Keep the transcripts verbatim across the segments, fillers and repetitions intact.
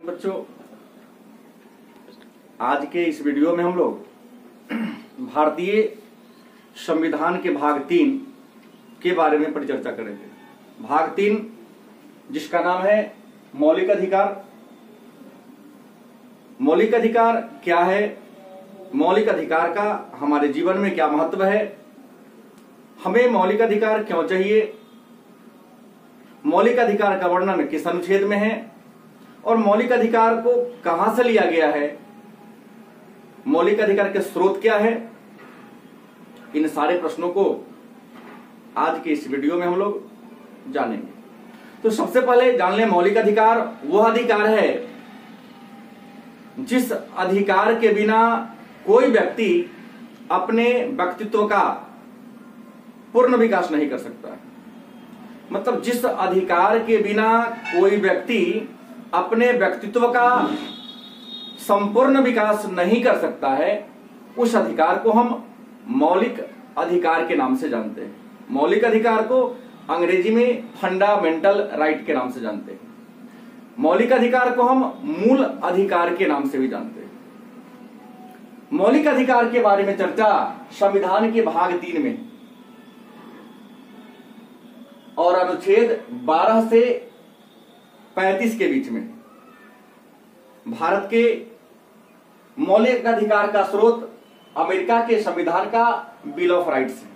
बच्चों, आज के इस वीडियो में हम लोग भारतीय संविधान के भाग तीन के बारे में परिचर्चा करेंगे। भाग तीन जिसका नाम है मौलिक अधिकार। मौलिक अधिकार क्या है, मौलिक अधिकार का हमारे जीवन में क्या महत्व है, हमें मौलिक अधिकार क्यों चाहिए, मौलिक अधिकार का वर्णन किस अनुच्छेद में है और मौलिक अधिकार को कहां से लिया गया है, मौलिक अधिकार के स्रोत क्या है, इन सारे प्रश्नों को आज के इस वीडियो में हम लोग जानेंगे। तो सबसे पहले जान लें, मौलिक अधिकार वह अधिकार है जिस अधिकार के बिना कोई व्यक्ति अपने व्यक्तित्व का पूर्ण विकास नहीं कर सकता। मतलब जिस अधिकार के बिना कोई व्यक्ति अपने व्यक्तित्व का संपूर्ण विकास नहीं कर सकता है, उस अधिकार को हम मौलिक अधिकार के नाम से जानते हैं। मौलिक अधिकार को अंग्रेजी में फंडामेंटल राइट के नाम से जानते हैं। मौलिक अधिकार को हम मूल अधिकार के नाम से भी जानते हैं। मौलिक अधिकार के बारे में चर्चा संविधान के भाग तीन में और अनुच्छेद बारह से पैंतीस के बीच में। भारत के मौलिक अधिकार का स्रोत अमेरिका के संविधान का बिल ऑफ राइट्स है।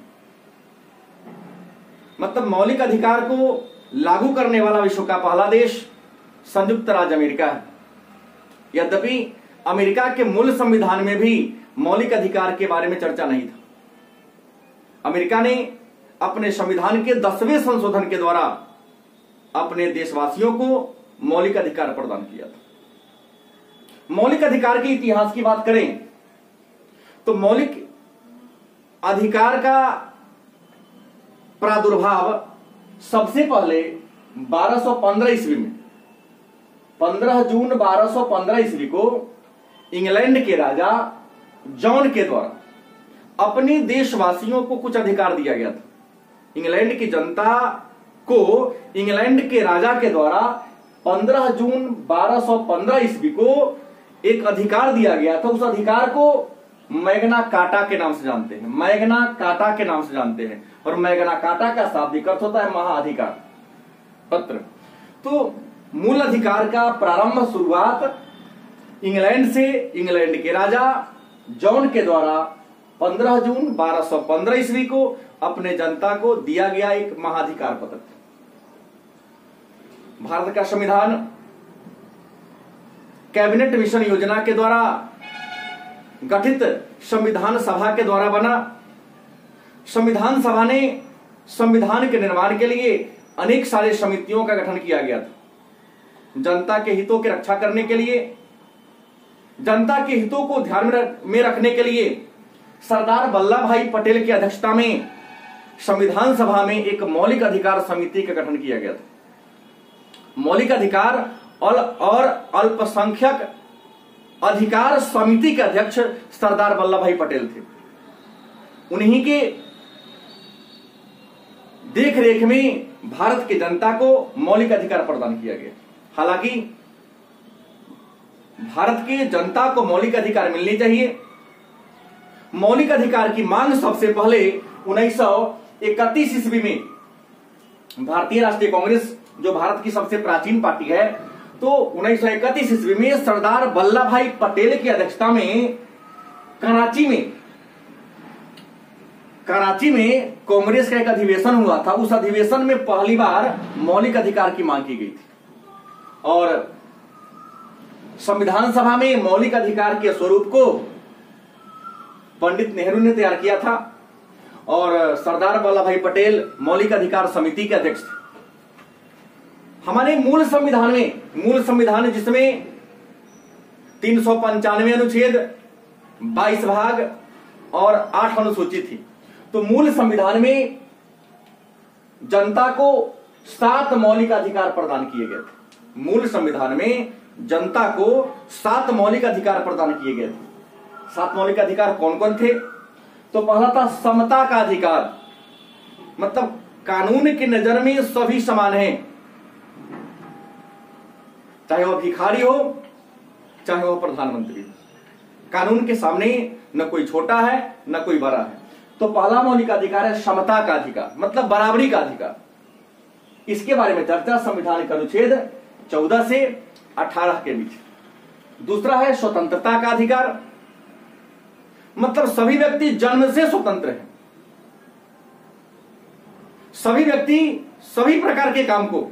मतलब मौलिक अधिकार को लागू करने वाला विश्व का पहला देश संयुक्त राज्य अमेरिका है। यद्यपि अमेरिका के मूल संविधान में भी मौलिक अधिकार के बारे में चर्चा नहीं था। अमेरिका ने अपने संविधान के दसवें संशोधन के द्वारा अपने देशवासियों को मौलिक अधिकार प्रदान किया था। मौलिक अधिकार के इतिहास की बात करें तो मौलिक अधिकार का प्रादुर्भाव सबसे पहले बारह सौ पंद्रह ईस्वी में, पंद्रह जून बारह सौ पंद्रह ईस्वी को इंग्लैंड के राजा जॉन के द्वारा अपने देशवासियों को कुछ अधिकार दिया गया था। इंग्लैंड की जनता को इंग्लैंड के राजा के द्वारा पंद्रह जून बारह सौ पंद्रह ईस्वी को एक अधिकार दिया गया था। उस अधिकार को मैग्ना कार्टा के नाम से जानते हैं। मैग्ना कार्टा के नाम से जानते हैं और मैग्ना कार्टा का शाब्दिक अर्थ होता है महाअधिकार पत्र। तो मूल अधिकार का प्रारंभ शुरुआत इंग्लैंड से, इंग्लैंड के राजा जॉन के द्वारा पंद्रह जून बारह सौ पंद्रह ईस्वी को अपने जनता को दिया गया एक महाधिकार पत्र। भारत का संविधान कैबिनेट मिशन योजना के द्वारा गठित संविधान सभा के द्वारा बना। संविधान सभा ने संविधान के निर्माण के लिए अनेक सारे समितियों का गठन किया गया था। जनता के हितों की रक्षा करने के लिए, जनता के हितों को ध्यान में रखने के लिए सरदार वल्लभ भाई पटेल की अध्यक्षता में संविधान सभा में एक मौलिक अधिकार समिति का गठन किया गया था। मौलिक अधिकार और अल्पसंख्यक अधिकार समिति के अध्यक्ष सरदार वल्लभ भाई पटेल थे। उन्हीं के देखरेख में भारत की जनता को मौलिक अधिकार प्रदान किया गया। हालांकि भारत की जनता को मौलिक अधिकार मिलने चाहिए। मौलिक अधिकार की मांग सबसे पहले उन्नीस सौ इकतीस ईस्वी में भारतीय राष्ट्रीय कांग्रेस, जो भारत की सबसे प्राचीन पार्टी है, तो उन्नीस सौ इकतीस ईस्वी में सरदार वल्लभ भाई पटेल की अध्यक्षता में कराची में कराची में कांग्रेस का एक अधिवेशन हुआ था। उस अधिवेशन में पहली बार मौलिक अधिकार की मांग की गई थी और संविधान सभा में मौलिक अधिकार के स्वरूप को पंडित नेहरू ने तैयार किया था और सरदार वल्लभ भाई पटेल मौलिक अधिकार समिति के अध्यक्ष थे। हमारे मूल संविधान में, मूल संविधान जिसमें तीन सौ पंचानवे अनुच्छेद, बाईस भाग और आठ अनुसूची थी, तो मूल संविधान में जनता को सात मौलिक अधिकार प्रदान किए गए थे। मूल संविधान में जनता को सात मौलिक अधिकार प्रदान किए गए थे। सात मौलिक अधिकार कौन कौन थे? तो पहला था समता का अधिकार, मतलब कानून की नजर में सभी समान हैं। चाहे वो भिखारी हो चाहे वो प्रधानमंत्री हो। कानून के सामने न कोई छोटा है न कोई बड़ा है। तो पहला मौलिक अधिकार है समता का अधिकार, मतलब बराबरी का अधिकार। इसके बारे में चर्चा संविधान के अनुच्छेद चौदह से अठारह के बीच। दूसरा है स्वतंत्रता का अधिकार, मतलब सभी व्यक्ति जन्म से स्वतंत्र हैं। सभी व्यक्ति सभी प्रकार के काम को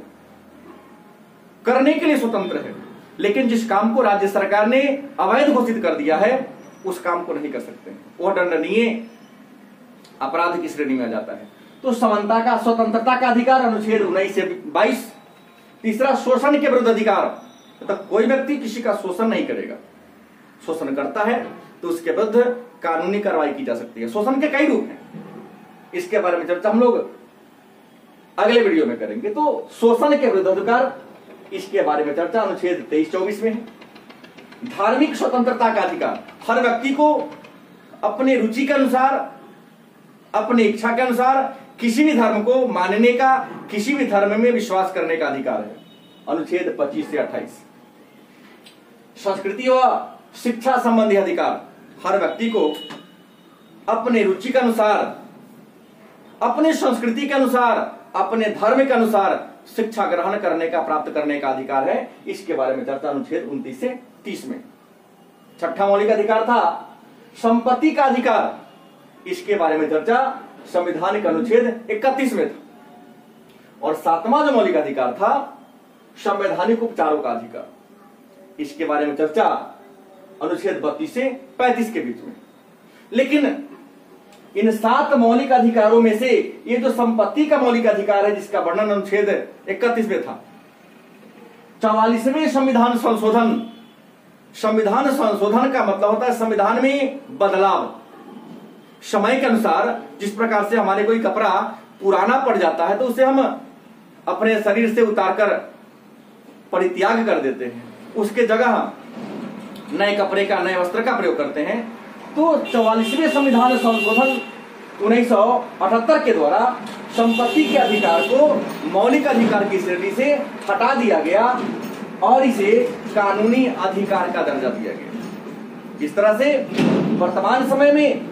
करने के लिए स्वतंत्र है, लेकिन जिस काम को राज्य सरकार ने अवैध घोषित कर दिया है उस काम को नहीं कर सकते हैं, वह दंडनीय अपराध की श्रेणी में आ जाता है। तो समानता का स्वतंत्रता का अधिकार अनुच्छेद उन्नीस से बाईस। तीसरा शोषण के विरुद्ध अधिकार, मतलब तो कोई व्यक्ति किसी का शोषण नहीं करेगा, शोषण करता है तो उसके विरुद्ध कानूनी कार्रवाई की जा सकती है। शोषण के कई रूप हैं, इसके बारे में चर्चा हम लोग अगले वीडियो में करेंगे। तो शोषण के विरुद्ध अधिकार, इसके बारे में चर्चा अनुच्छेद तेईस चौबीस में है। धार्मिक स्वतंत्रता का अधिकार, हर व्यक्ति को अपने रुचि के अनुसार अपनी इच्छा के अनुसार किसी भी धर्म को मानने का, किसी भी धर्म में विश्वास करने का अधिकार है, अनुच्छेद पच्चीस से अट्ठाईस। संस्कृति व शिक्षा संबंधी अधिकार, हर व्यक्ति को अपने रुचि के अनुसार, अपने संस्कृति के अनुसार, अपने धर्म के अनुसार शिक्षा ग्रहण करने का, प्राप्त करने का अधिकार है। इसके बारे में चर्चा अनुच्छेद उनतीस से तीस में। छठा मौलिक अधिकार था संपत्ति का अधिकार, इसके बारे में चर्चा संविधान के अनुच्छेद इकतीस में था। और सातवां जो मौलिक अधिकार था संवैधानिक उपचारों का अधिकार, इसके बारे में चर्चा अनुच्छेद बत्तीस से पैंतीस के बीच में। लेकिन इन सात मौलिक अधिकारों में से ये जो संपत्ति का मौलिक अधिकार है, जिसका वर्णन अनुच्छेद इकतीस में था, चौवालीसवें संविधान संशोधन, संविधान संशोधन का मतलब होता है संविधान में बदलाव। समय के अनुसार जिस प्रकार से हमारे कोई कपड़ा पुराना पड़ जाता है तो उसे हम अपने शरीर से उतारकर परित्याग कर देते हैं, उसके जगह नए कपड़े का, नए वस्त्र का प्रयोग करते हैं। तो चौवालीसवें संविधान संशोधन उन्नीस सौ अठहत्तर के द्वारा संपत्ति के अधिकार को मौलिक अधिकार की श्रेणी से हटा दिया गया और इसे कानूनी अधिकार का दर्जा दिया गया। इस तरह से वर्तमान समय में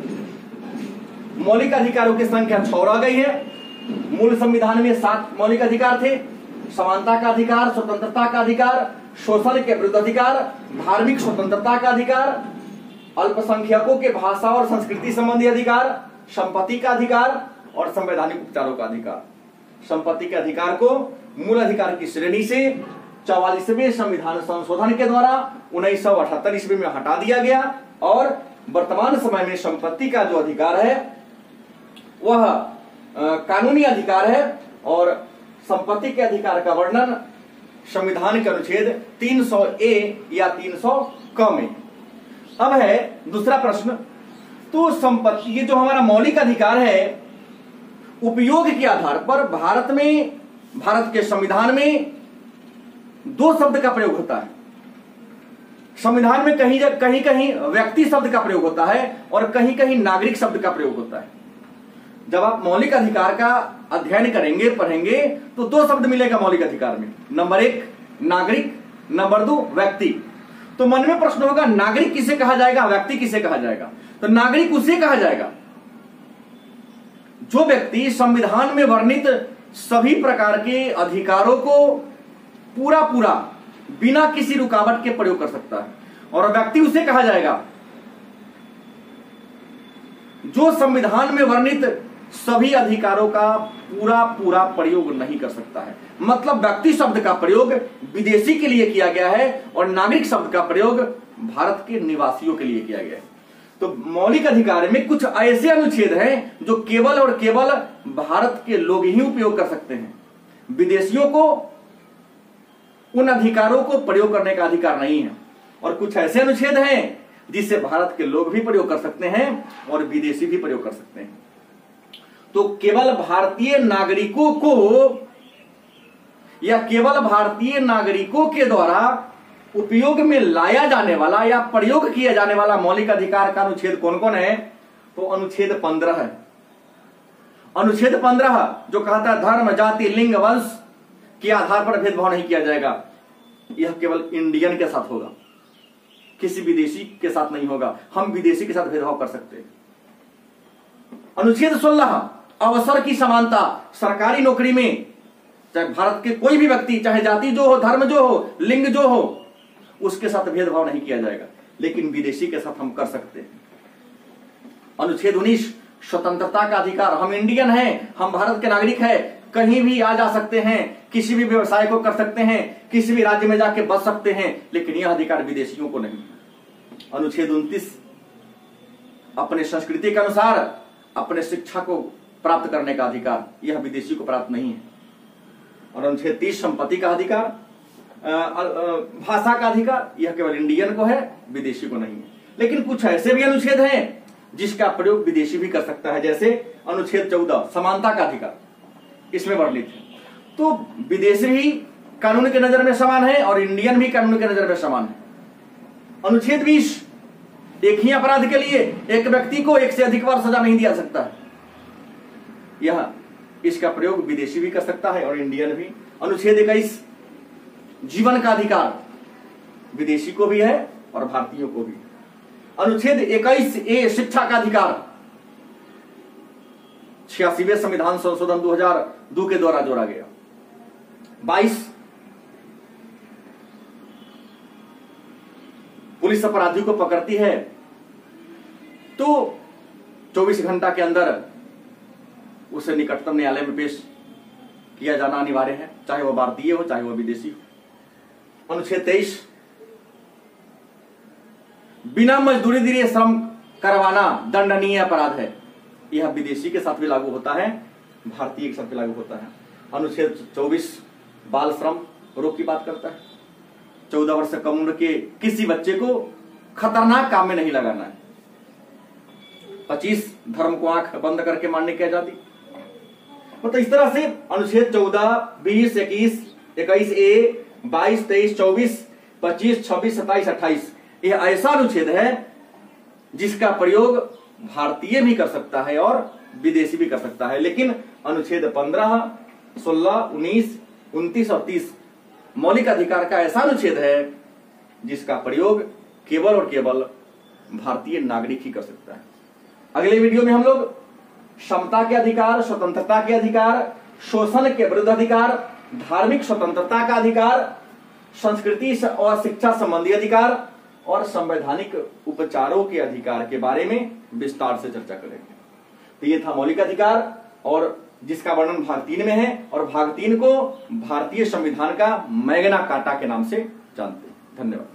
मौलिक अधिकारों की संख्या छह रह गई है। मूल संविधान में सात मौलिक अधिकार थे: समानता का अधिकार, स्वतंत्रता का अधिकार, शोषण के विरुद्ध अधिकार, धार्मिक स्वतंत्रता का अधिकार, अल्पसंख्यकों के भाषा और संस्कृति संबंधी अधिकार, संपत्ति का अधिकार और संवैधानिक उपचारों का अधिकार। संपत्ति के अधिकार को मूल अधिकार की श्रेणी से चौवालीसवें संविधान संशोधन के द्वारा उन्नीस सौ अठहत्तर ईस्वी में हटा दिया गया और वर्तमान समय में संपत्ति का जो अधिकार है वह कानूनी अधिकार है और संपत्ति के अधिकार का वर्णन संविधान के अनुच्छेद तीन सौ ए या तीन सौ क में। अब है दूसरा प्रश्न, तो संपत्ति, ये जो हमारा मौलिक अधिकार है, उपयोग के आधार पर भारत में, भारत के संविधान में दो शब्द का प्रयोग होता है। संविधान में कहीं कहीं कहीं व्यक्ति शब्द का प्रयोग होता है और कहीं कहीं नागरिक शब्द का प्रयोग होता है। जब आप मौलिक अधिकार का अध्ययन करेंगे, पढ़ेंगे, तो दो शब्द मिलेगा मौलिक अधिकार में, नंबर एक नागरिक, नंबर दो व्यक्ति। तो मन में प्रश्न होगा, नागरिक किसे कहा जाएगा, व्यक्ति किसे कहा जाएगा? तो नागरिक उसे कहा जाएगा जो व्यक्ति संविधान में वर्णित सभी प्रकार के अधिकारों को पूरा पूरा बिना किसी रुकावट के प्रयोग कर सकता है। और व्यक्ति उसे कहा जाएगा जो संविधान में वर्णित सभी अधिकारों का पूरा पूरा प्रयोग नहीं कर सकता है। मतलब व्यक्ति शब्द का प्रयोग विदेशी के लिए किया गया है और नागरिक शब्द का प्रयोग भारत के निवासियों के लिए किया गया है। तो मौलिक अधिकार में कुछ ऐसे अनुच्छेद हैं जो केवल और केवल भारत के लोग ही उपयोग कर सकते हैं, विदेशियों को उन अधिकारों को प्रयोग करने का अधिकार नहीं है। और कुछ ऐसे अनुच्छेद हैं जिससे भारत के लोग भी प्रयोग कर सकते हैं और विदेशी भी प्रयोग कर सकते हैं। तो केवल भारतीय नागरिकों को या केवल भारतीय नागरिकों के द्वारा उपयोग में लाया जाने वाला या प्रयोग किया जाने वाला मौलिक अधिकार का अनुच्छेद कौन कौन है? तो अनुच्छेद पंद्रह है। अनुच्छेद पंद्रह जो कहता है धर्म, जाति, लिंग, वंश के आधार पर भेदभाव नहीं किया जाएगा। यह केवल इंडियन के साथ होगा, किसी विदेशी के साथ नहीं होगा। हम विदेशी के साथ भेदभाव कर सकते हैं। अनुच्छेद सोलह, अवसर की समानता। सरकारी नौकरी में चाहे भारत के कोई भी व्यक्ति, चाहे जाति जो हो, धर्म जो हो, लिंग जो हो, उसके साथ भेदभाव नहीं किया जाएगा, लेकिन विदेशी के साथ हम कर सकते हैं। अनुच्छेद उन्नीस, स्वतंत्रता का अधिकार। हम इंडियन हैं, हम भारत के नागरिक हैं, कहीं भी आ जा सकते हैं, किसी भी व्यवसाय को कर सकते हैं, किसी भी राज्य में जाके बस सकते हैं, लेकिन यह अधिकार विदेशियों को नहीं। अनुच्छेद उनतीस, अपने संस्कृति के अनुसार अपने शिक्षा को प्राप्त करने का अधिकार, यह विदेशी को प्राप्त नहीं है। और अनुच्छेद तीस, संपत्ति का अधिकार, भाषा का अधिकार, यह केवल इंडियन को है, विदेशी को नहीं है। लेकिन कुछ ऐसे भी अनुच्छेद हैं जिसका प्रयोग विदेशी भी कर सकता है, जैसे अनुच्छेद चौदह, समानता का अधिकार, इसमें वर्णित है। तो विदेशी भी कानून के नजर में समान है और इंडियन भी कानून के नजर में समान है। अनुच्छेद बीस, एक ही अपराध के लिए एक व्यक्ति को एक से अधिक बार सजा नहीं दिया सकता है, यह इसका प्रयोग विदेशी भी कर सकता है और इंडियन भी। अनुच्छेद इक्कीस, जीवन का अधिकार, विदेशी को भी है और भारतीयों को भी। अनुच्छेद इक्कीस ए, शिक्षा का अधिकार, छियासीवें संविधान संशोधन दो हजार दो के द्वारा जोड़ा गया। बाईस, पुलिस अपराधी को पकड़ती है तो चौबीस घंटा के अंदर उसे निकटतम न्यायालय में पेश किया जाना अनिवार्य है, चाहे वह भारतीय हो चाहे वह विदेशी हो। अनुच्छेद तेईस, बिना मजदूरी दिए श्रम करवाना दंडनीय अपराध है, यह विदेशी के साथ भी लागू होता है, भारतीय के साथ भी लागू होता है। अनुच्छेद चौबीस, बाल श्रम रोक की बात करता है। चौदह वर्ष से कम उम्र के किसी बच्चे को खतरनाक काम में नहीं लगाना है। पच्चीस, धर्म को आंख बंद करके मानने की आजादी। मतलब इस तरह से अनुच्छेद चौदह, बीस, इक्कीस, इक्कीस ए, बाईस, तेईस, चौबीस, पच्चीस, छब्बीस, सत्ताईस, अट्ठाईस, यह ऐसा अनुच्छेद है जिसका प्रयोग भारतीय भी कर सकता है और विदेशी भी कर सकता है। लेकिन अनुच्छेद पंद्रह, सोलह, उन्नीस, उनतीस और तीस मौलिक अधिकार का ऐसा अनुच्छेद है जिसका प्रयोग केवल और केवल भारतीय नागरिक ही कर सकता है। अगले वीडियो में हम लोग समता के अधिकार, स्वतंत्रता के अधिकार, शोषण के विरुद्ध अधिकार, धार्मिक स्वतंत्रता का अधिकार, संस्कृति और शिक्षा संबंधी अधिकार और संवैधानिक उपचारों के अधिकार के बारे में विस्तार से चर्चा करेंगे। तो ये था मौलिक अधिकार, और जिसका वर्णन भाग तीन में है, और भाग तीन को भारतीय संविधान का मैग्ना कार्टा के नाम से जानते हैं। धन्यवाद।